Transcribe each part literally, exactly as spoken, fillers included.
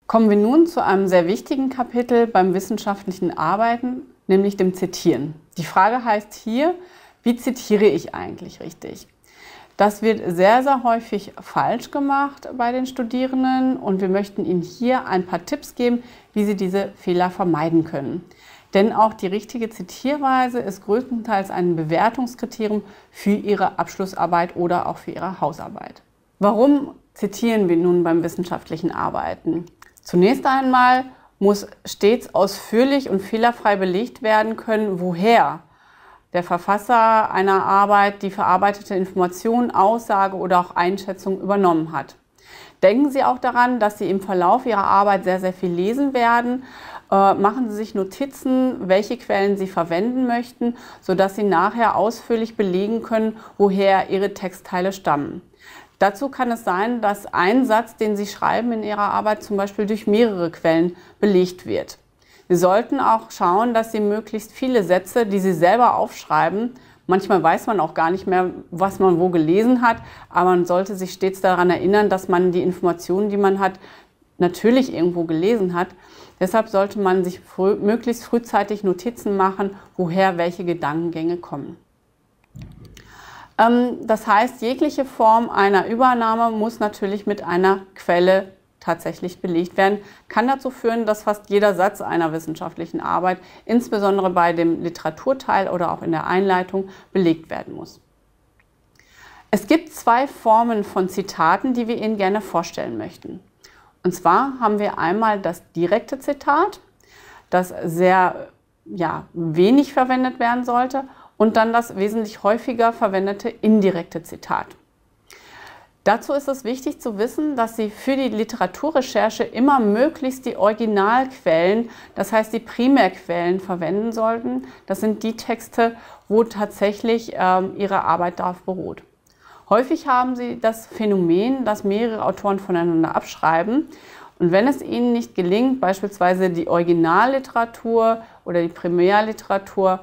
Kommen wir nun zu einem sehr wichtigen Kapitel beim wissenschaftlichen Arbeiten, nämlich dem Zitieren. Die Frage heißt hier, wie zitiere ich eigentlich richtig? Das wird sehr, sehr häufig falsch gemacht bei den Studierenden und wir möchten Ihnen hier ein paar Tipps geben, wie Sie diese Fehler vermeiden können. Denn auch die richtige Zitierweise ist größtenteils ein Bewertungskriterium für Ihre Abschlussarbeit oder auch für Ihre Hausarbeit. Warum zitieren wir nun beim wissenschaftlichen Arbeiten? Zunächst einmal muss stets ausführlich und fehlerfrei belegt werden können, woher der Verfasser einer Arbeit die verarbeitete Information, Aussage oder auch Einschätzung übernommen hat. Denken Sie auch daran, dass Sie im Verlauf Ihrer Arbeit sehr, sehr viel lesen werden. Äh, machen Sie sich Notizen, welche Quellen Sie verwenden möchten, sodass Sie nachher ausführlich belegen können, woher Ihre Textteile stammen. Dazu kann es sein, dass ein Satz, den Sie schreiben in Ihrer Arbeit, zum Beispiel durch mehrere Quellen belegt wird. Sie sollten auch schauen, dass Sie möglichst viele Sätze, die Sie selber aufschreiben, manchmal weiß man auch gar nicht mehr, was man wo gelesen hat, aber man sollte sich stets daran erinnern, dass man die Informationen, die man hat, natürlich irgendwo gelesen hat. Deshalb sollte man sich früh, möglichst frühzeitig Notizen machen, woher welche Gedankengänge kommen. Das heißt, jegliche Form einer Übernahme muss natürlich mit einer Quelle tatsächlich belegt werden. Kann dazu führen, dass fast jeder Satz einer wissenschaftlichen Arbeit, insbesondere bei dem Literaturteil oder auch in der Einleitung, belegt werden muss. Es gibt zwei Formen von Zitaten, die wir Ihnen gerne vorstellen möchten. Und zwar haben wir einmal das direkte Zitat, das sehr ja, wenig verwendet werden sollte, und dann das wesentlich häufiger verwendete indirekte Zitat. Dazu ist es wichtig zu wissen, dass Sie für die Literaturrecherche immer möglichst die Originalquellen, das heißt die Primärquellen, verwenden sollten. Das sind die Texte, wo tatsächlich ähm, Ihre Arbeit darauf beruht. Häufig haben Sie das Phänomen, dass mehrere Autoren voneinander abschreiben. Und wenn es Ihnen nicht gelingt, beispielsweise die Originalliteratur oder die Primärliteratur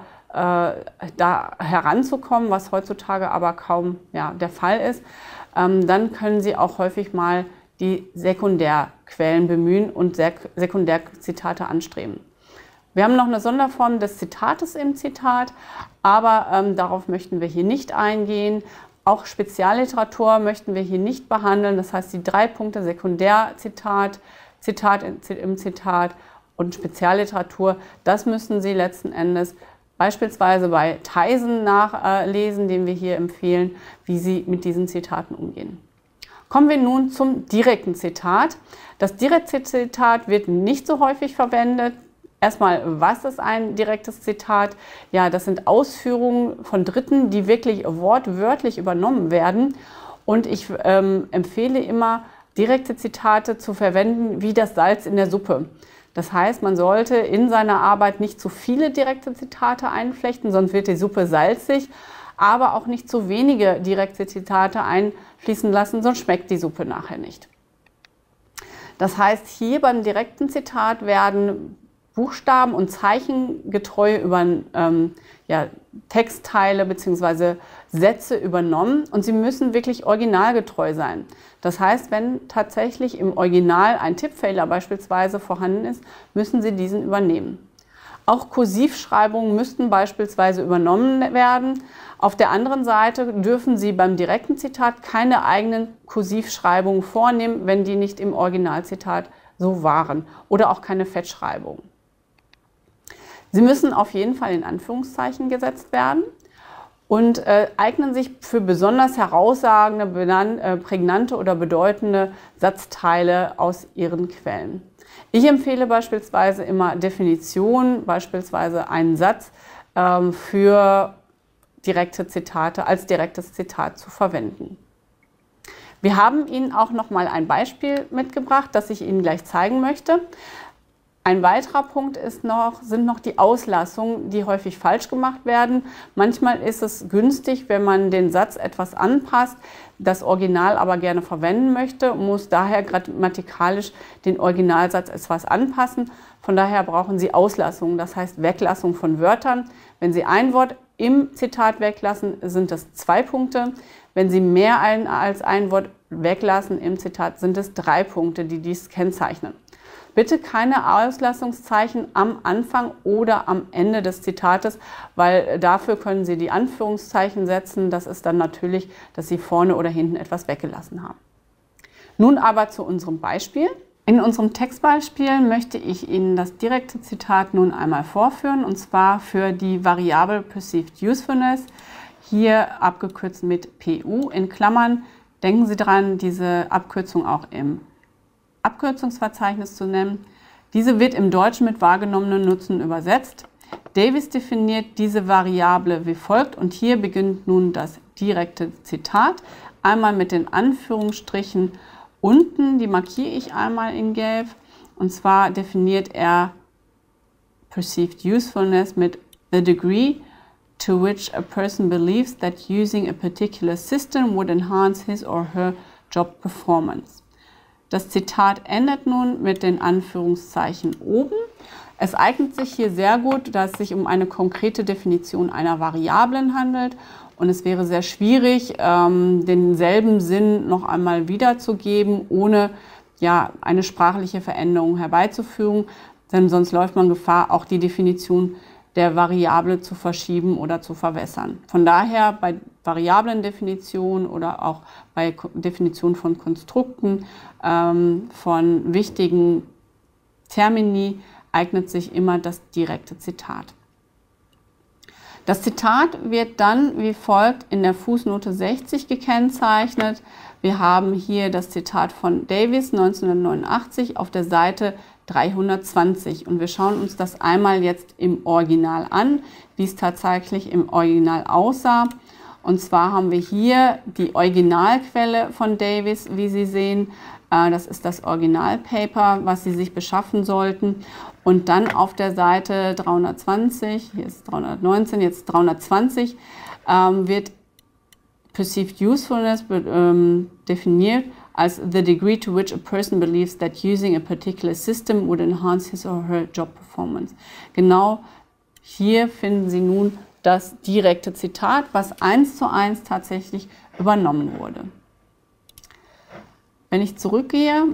da heranzukommen, was heutzutage aber kaum ja, der Fall ist, ähm, dann können Sie auch häufig mal die Sekundärquellen bemühen und Sek Sekundärzitate anstreben. Wir haben noch eine Sonderform des Zitates im Zitat, aber ähm, darauf möchten wir hier nicht eingehen. Auch Spezialliteratur möchten wir hier nicht behandeln, das heißt die drei Punkte Sekundärzitat, Zitat im Zitat und Spezialliteratur, das müssen Sie letzten Endes beispielsweise bei Theisen nachlesen, den wir hier empfehlen, wie Sie mit diesen Zitaten umgehen. Kommen wir nun zum direkten Zitat. Das direkte Zitat wird nicht so häufig verwendet. Erstmal, was ist ein direktes Zitat? Ja, das sind Ausführungen von Dritten, die wirklich wortwörtlich übernommen werden. Und ich ähm, empfehle immer, direkte Zitate zu verwenden wie das Salz in der Suppe. Das heißt, man sollte in seiner Arbeit nicht zu viele direkte Zitate einflechten, sonst wird die Suppe salzig, aber auch nicht zu wenige direkte Zitate einfließen lassen, sonst schmeckt die Suppe nachher nicht. Das heißt, hier beim direkten Zitat werden Buchstaben und Zeichen getreu über ähm, ja, Textteile bzw. Sätze übernommen und sie müssen wirklich originalgetreu sein. Das heißt, wenn tatsächlich im Original ein Tippfehler beispielsweise vorhanden ist, müssen Sie diesen übernehmen. Auch Kursivschreibungen müssten beispielsweise übernommen werden. Auf der anderen Seite dürfen Sie beim direkten Zitat keine eigenen Kursivschreibungen vornehmen, wenn die nicht im Originalzitat so waren, oder auch keine Fettschreibung. Sie müssen auf jeden Fall in Anführungszeichen gesetzt werden und äh, eignen sich für besonders herausragende, benan- äh, prägnante oder bedeutende Satzteile aus Ihren Quellen. Ich empfehle beispielsweise immer Definitionen, beispielsweise einen Satz ähm, für direkte Zitate als direktes Zitat zu verwenden. Wir haben Ihnen auch noch mal ein Beispiel mitgebracht, das ich Ihnen gleich zeigen möchte. Ein weiterer Punkt ist noch, sind noch die Auslassungen, die häufig falsch gemacht werden. Manchmal ist es günstig, wenn man den Satz etwas anpasst, das Original aber gerne verwenden möchte, muss daher grammatikalisch den Originalsatz etwas anpassen. Von daher brauchen Sie Auslassungen, das heißt Weglassung von Wörtern. Wenn Sie ein Wort im Zitat weglassen, sind es zwei Punkte. Wenn Sie mehr als ein Wort weglassen im Zitat, sind es drei Punkte, die dies kennzeichnen. Bitte keine Auslassungszeichen am Anfang oder am Ende des Zitates, weil dafür können Sie die Anführungszeichen setzen. Das ist dann natürlich, dass Sie vorne oder hinten etwas weggelassen haben. Nun aber zu unserem Beispiel. In unserem Textbeispiel möchte ich Ihnen das direkte Zitat nun einmal vorführen, und zwar für die Variable Perceived Usefulness, hier abgekürzt mit P U in Klammern. Denken Sie daran, diese Abkürzung auch im Abkürzungsverzeichnis zu nennen. Diese wird im Deutschen mit wahrgenommenen Nutzen übersetzt. Davis definiert diese Variable wie folgt, und hier beginnt nun das direkte Zitat. Einmal mit den Anführungsstrichen unten, die markiere ich einmal in Gelb, und zwar definiert er Perceived Usefulness mit the degree to which a person believes that using a particular system would enhance his or her job performance. Das Zitat endet nun mit den Anführungszeichen oben. Es eignet sich hier sehr gut, da es sich um eine konkrete Definition einer Variablen handelt. Und es wäre sehr schwierig, ähm, denselben Sinn noch einmal wiederzugeben, ohne ja, eine sprachliche Veränderung herbeizuführen. Denn sonst läuft man Gefahr, auch die Definition der Variable zu verschieben oder zu verwässern. Von daher bei Variablendefinition oder auch bei Definition von Konstrukten, ähm, von wichtigen Termini eignet sich immer das direkte Zitat. Das Zitat wird dann wie folgt in der Fußnote sechzig gekennzeichnet. Wir haben hier das Zitat von Davis neunzehnhundertneunundachtzig auf der Seite dreihundertzwanzig und wir schauen uns das einmal jetzt im Original an, wie es tatsächlich im Original aussah. Und zwar haben wir hier die Originalquelle von Davis, wie Sie sehen. Das ist das Originalpaper, was Sie sich beschaffen sollten. Und dann auf der Seite dreihundertzwanzig, hier ist dreihundertneunzehn, jetzt dreihundertzwanzig, ähm, wird Perceived Usefulness ähm, definiert als the degree to which a person believes that using a particular system would enhance his or her job performance. Genau hier finden Sie nun das direkte Zitat, was eins zu eins tatsächlich übernommen wurde. Wenn ich zurückgehe,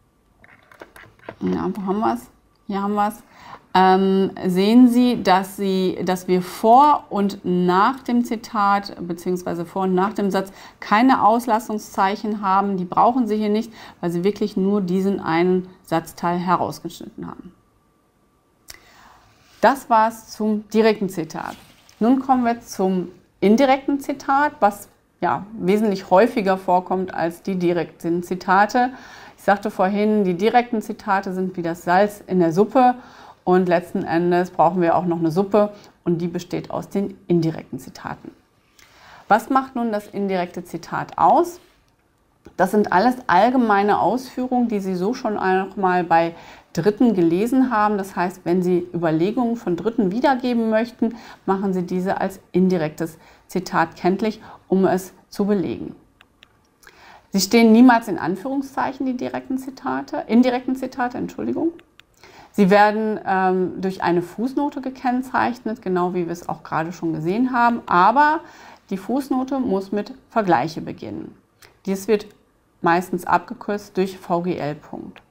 ja, wo haben wir es? Hier haben wir es. Ähm, sehen Sie, dass, Sie, dass wir vor und nach dem Zitat bzw. vor und nach dem Satz keine Auslassungszeichen haben. Die brauchen Sie hier nicht, weil Sie wirklich nur diesen einen Satzteil herausgeschnitten haben. Das war es zum direkten Zitat. Nun kommen wir zum indirekten Zitat, was ja, wesentlich häufiger vorkommt als die direkten Zitate. Ich sagte vorhin, die direkten Zitate sind wie das Salz in der Suppe und letzten Endes brauchen wir auch noch eine Suppe und die besteht aus den indirekten Zitaten. Was macht nun das indirekte Zitat aus? Das sind alles allgemeine Ausführungen, die Sie so schon einmal bei Dritten gelesen haben. Das heißt, wenn Sie Überlegungen von Dritten wiedergeben möchten, machen Sie diese als indirektes Zitat kenntlich, um es zu belegen. Sie stehen niemals in Anführungszeichen, die direkten Zitate, indirekten Zitate, Entschuldigung. Sie werden ähm, durch eine Fußnote gekennzeichnet, genau wie wir es auch gerade schon gesehen haben, aber die Fußnote muss mit Vergleiche beginnen. Dies wird meistens abgekürzt durch V G L.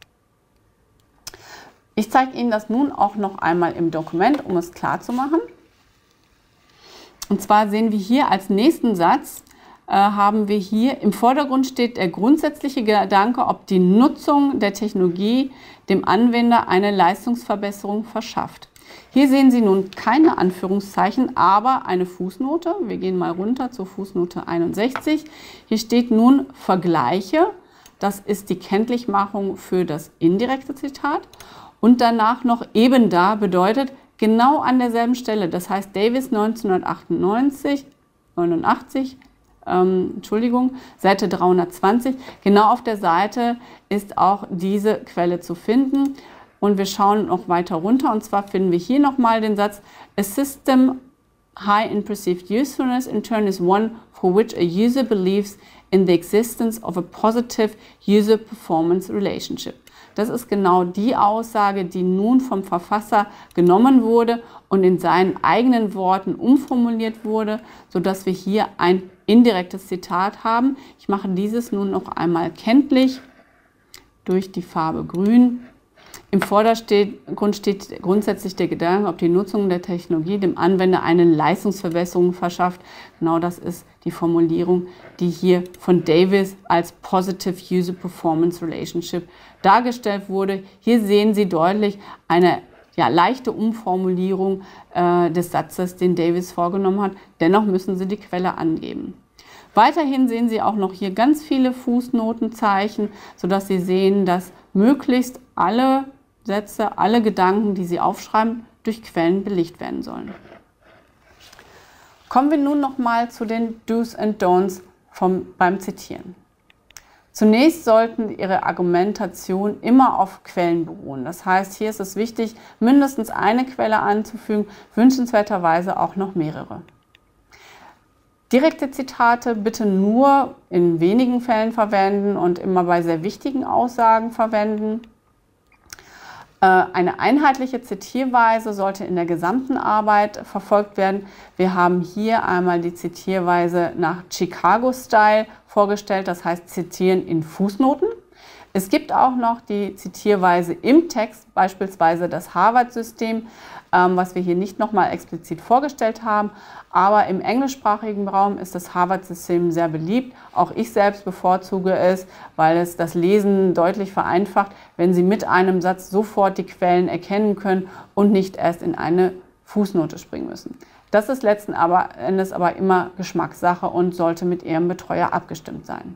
Ich zeige Ihnen das nun auch noch einmal im Dokument, um es klar zu machen. Und zwar sehen wir hier als nächsten Satz, äh, haben wir hier, im Vordergrund steht der grundsätzliche Gedanke, ob die Nutzung der Technologie dem Anwender eine Leistungsverbesserung verschafft. Hier sehen Sie nun keine Anführungszeichen, aber eine Fußnote. Wir gehen mal runter zur Fußnote einundsechzig. Hier steht nun Vergleiche. Das ist die Kenntlichmachung für das indirekte Zitat. Und danach noch eben da bedeutet genau an derselben Stelle. Das heißt Davis neunzehnhundertachtundneunzig, neunundachtzig, ähm, Entschuldigung, Seite dreihundertzwanzig. Genau auf der Seite ist auch diese Quelle zu finden. Und wir schauen noch weiter runter und zwar finden wir hier nochmal den Satz: A system high in perceived usefulness in turn is one for which a user believes in the existence of a positive user performance relationship. Das ist genau die Aussage, die nun vom Verfasser genommen wurde und in seinen eigenen Worten umformuliert wurde, sodass wir hier ein indirektes Zitat haben. Ich mache dieses nun noch einmal kenntlich durch die Farbe Grün. Im Vordergrund steht grundsätzlich der Gedanke, ob die Nutzung der Technologie dem Anwender eine Leistungsverbesserung verschafft. Genau das ist die Formulierung, die hier von Davis als Positive User Performance Relationship dargestellt wurde. Hier sehen Sie deutlich eine ja, leichte Umformulierung äh, des Satzes, den Davis vorgenommen hat. Dennoch müssen Sie die Quelle angeben. Weiterhin sehen Sie auch noch hier ganz viele Fußnotenzeichen, sodass Sie sehen, dass möglichst alle Sätze, alle Gedanken, die Sie aufschreiben, durch Quellen belegt werden sollen. Kommen wir nun noch mal zu den Do's and Don'ts vom, beim Zitieren. Zunächst sollten Ihre Argumentation immer auf Quellen beruhen. Das heißt, hier ist es wichtig, mindestens eine Quelle anzufügen, wünschenswerterweise auch noch mehrere. Direkte Zitate bitte nur in wenigen Fällen verwenden und immer bei sehr wichtigen Aussagen verwenden. Eine einheitliche Zitierweise sollte in der gesamten Arbeit verfolgt werden. Wir haben hier einmal die Zitierweise nach Chicago-Style vorgestellt, das heißt Zitieren in Fußnoten. Es gibt auch noch die Zitierweise im Text, beispielsweise das Harvard-System, ähm, was wir hier nicht nochmal explizit vorgestellt haben. Aber im englischsprachigen Raum ist das Harvard-System sehr beliebt. Auch ich selbst bevorzuge es, weil es das Lesen deutlich vereinfacht, wenn Sie mit einem Satz sofort die Quellen erkennen können und nicht erst in eine Fußnote springen müssen. Das ist letzten Endes aber immer Geschmackssache und sollte mit Ihrem Betreuer abgestimmt sein.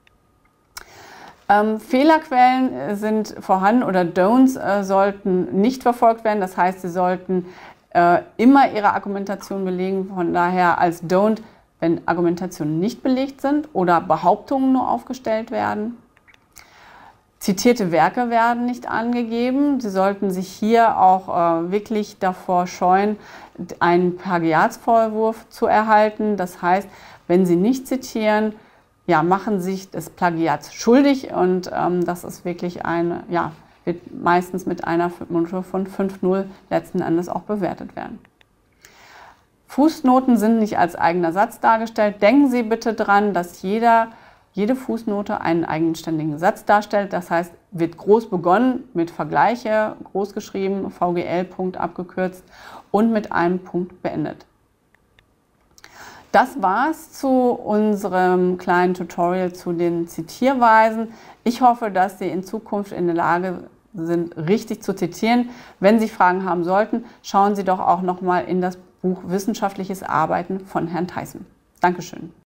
Ähm, Fehlerquellen sind vorhanden oder Don'ts äh, sollten nicht verfolgt werden. Das heißt, Sie sollten äh, immer Ihre Argumentation belegen. Von daher als Don't, wenn Argumentationen nicht belegt sind oder Behauptungen nur aufgestellt werden. Zitierte Werke werden nicht angegeben. Sie sollten sich hier auch äh, wirklich davor scheuen, einen Plagiatsvorwurf zu erhalten. Das heißt, wenn Sie nicht zitieren, ja, machen sich des Plagiats schuldig und ähm, das ist wirklich eine, ja, wird meistens mit einer Note von fünf null letzten Endes auch bewertet werden. Fußnoten sind nicht als eigener Satz dargestellt. Denken Sie bitte dran, dass jeder, jede Fußnote einen eigenständigen Satz darstellt. Das heißt, wird groß begonnen mit Vergleiche, groß geschrieben, V G L Punkt abgekürzt und mit einem Punkt beendet. Das war's zu unserem kleinen Tutorial zu den Zitierweisen. Ich hoffe, dass Sie in Zukunft in der Lage sind, richtig zu zitieren. Wenn Sie Fragen haben sollten, schauen Sie doch auch noch mal in das Buch Wissenschaftliches Arbeiten von Herrn Theissen. Dankeschön.